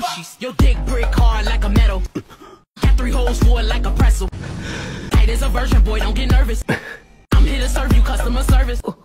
Hershey's. Your dick brick hard like a metal. Got 3 holes for it like a pretzel. Tight as a virgin, boy, don't get nervous. I'm here to serve you customer service.